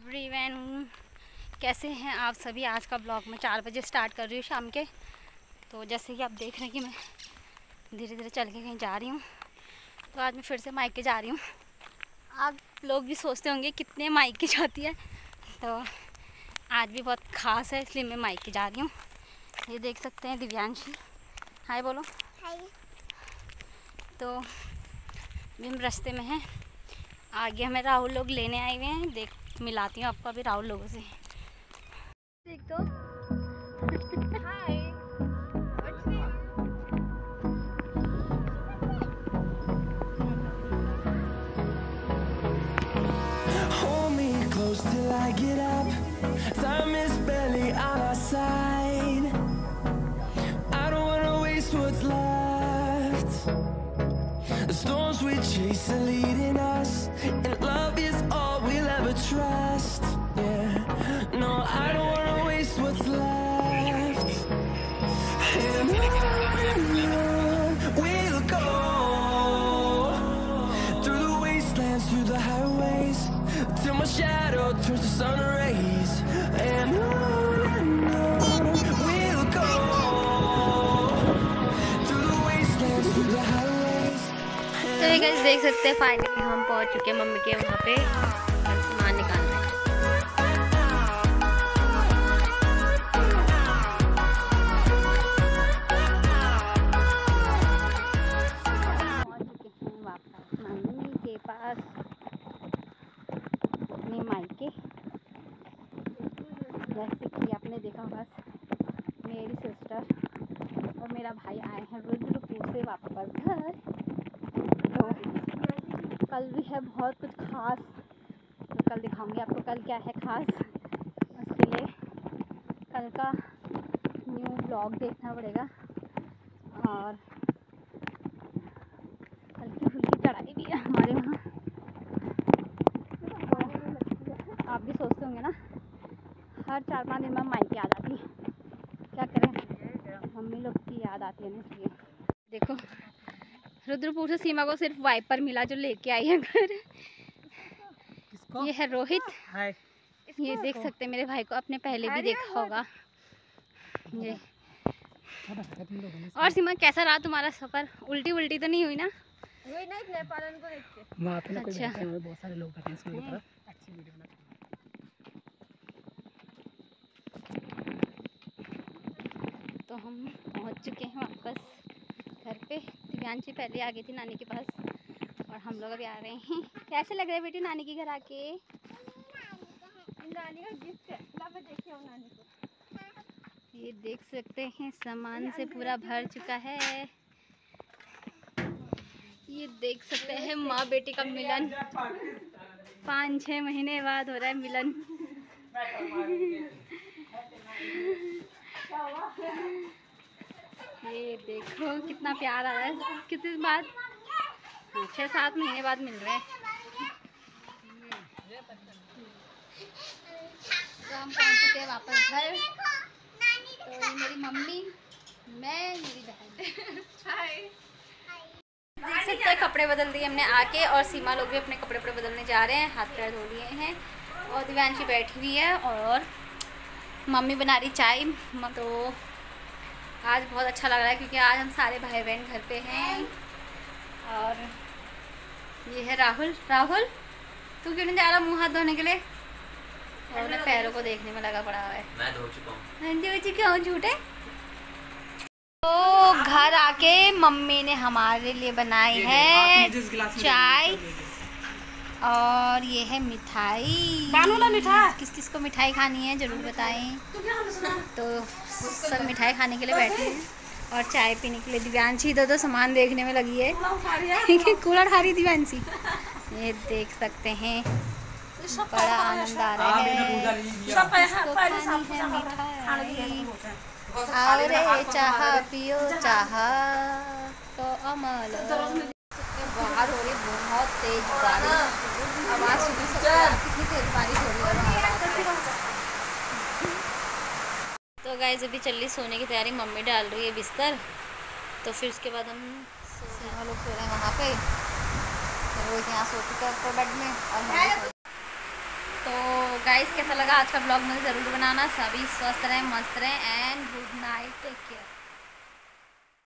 Everyone, कैसे हैं आप सभी। आज का ब्लॉग मैं 4 बजे स्टार्ट कर रही हूँ शाम के। तो जैसे कि आप देख रहे हैं कि मैं धीरे धीरे चल के कहीं जा रही हूँ। तो आज मैं फिर से मायके जा रही हूँ। आप लोग भी सोचते होंगे कितने मायके जाती है, तो आज भी बहुत ख़ास है इसलिए मैं मायके जा रही हूँ। ये देख सकते हैं दिव्यांशी, हाय बोलो। हाय। तो भी हम रास्ते में हैं, आगे हमें राहुल लोग लेने आए हुए हैं। देख मिलाती हूँ आपको अभी राहुल लोगों से। देख तो हाय। Hold me close till I get up. Time is barely on our side. I don't wanna waste what's left. The storms we chase are leading us, and love is all we'll ever trust. Yeah, no, I don't wanna waste what's left. And on we'll go, through the wastelands, through the highways, till my shadow turns to sun rays. And on we'll go, through the wastelands, through the highways. तो ये guys देख सकते हैं finally हम पहुंच चुके हैं mummy के वहाँ पे सामान निकालने। पहुंच चुके हैं वापस मम्मी के पास अपने मायके। जैसे कि आपने देखा होगा मेरी सिस्टर और मेरा भाई आए हैं रुद्रपुर से वापस घर। तो कल भी है बहुत कुछ खास, तो कल दिखाऊंगी आपको कल क्या है खास। उसके लिए कल का न्यू ब्लॉग देखना पड़ेगा। और हल्की फुल्की चढ़ाई भी है हमारे वहाँ। तो आप भी सोचते होंगे ना, हर 4-5 दिन में मायके आ जाती है, क्या करें मम्मी लोग की याद आती है ना, इसलिए। देखो रुद्रपुर से सीमा को सिर्फ वाइपर मिला जो लेके आई है घर। ये है रोहित। हाय। ये देख सकते हैं मेरे भाई को, आपने पहले भी देखा होगा ये। और सीमा कैसा रहा तुम्हारा सफर? उल्टी उल्टी तो नहीं हुई ना? वही ना नेपाल को देख के। वहाँ पे अच्छा बहुत सारे लोग बैठे हैं स्कूल की तरफ, अच्छी वीडियो बना। तो हम पहुँच चुके हैं वापस घर पे। दिव्यांशी पहले आ गई थी नानी के पास और हम लोग अभी आ रहे हैं। कैसे लग रहा है बेटी नानी के घर आके? नानी का गिफ्ट है, लावा देखे हो नानी को। ये देख सकते हैं सामान से पूरा भर चुका है। ये देख सकते हैं माँ बेटी का मिलन, 5-6 महीने बाद हो रहा है मिलन। ये देखो कितना प्यार आ रहा है, कितने बाद, हाँ 6-7 महीने बाद मिल रहे हैं। तो हम पहुँच चुके हैं वापस घर। तो ये मेरी मम्मी, मैं, मेरी बहन। हाय। देख सकते हैं कपड़े बदल दिए हमने आके, और सीमा लोग भी अपने कपड़े बदलने जा रहे हैं, हाथ पैर धो लिए हैं। और दिव्यांशी बैठी हुई है और मम्मी बना रही चाय। तो आज बहुत अच्छा लग रहा है क्योंकि आज हम सारे भाई बहन घर पे हैं। और ये है राहुल। राहुल तू क्यों नहीं जा रहा मुँह हाथ धोने के लिए? और अपने पैरों को देखने में लगा पड़ा हुआ है। मैं धो चुका हूँ। धो चुका हूँ, झूठे। तो घर आके मम्मी ने हमारे लिए बनाई है चाय, और ये है मिठाई। किस किस को मिठाई खानी है जरूर बताएं। तो सब मिठाई खाने के लिए बैठे हैं और चाय पीने के लिए दिव्यांशी इधर सामान देखने में लगी है। कूड़ा उठा रही दिव्यांशी। ये देख सकते हैं बड़ा आनंद आ रहा है। और चाह पियो चाह तो अमल। बाहर हो रही बहुत तेज बारिश, आवाज़ सुन सकते हैं कितनी तेज बारिश हो रही है बाहर। तो गाइस अभी चल रही सोने की तैयारी, मम्मी डाल रही है बिस्तर। तो फिर उसके बाद हम लोग सो रहे हैं वहाँ पे। रोज यहाँ सो चुका है बेड में। और तो गाइस कैसा लगा आज का ब्लॉग मुझे ज़रूर बनाना। सभी स्वस्थ रहें, मस्त रहें and good night, take care.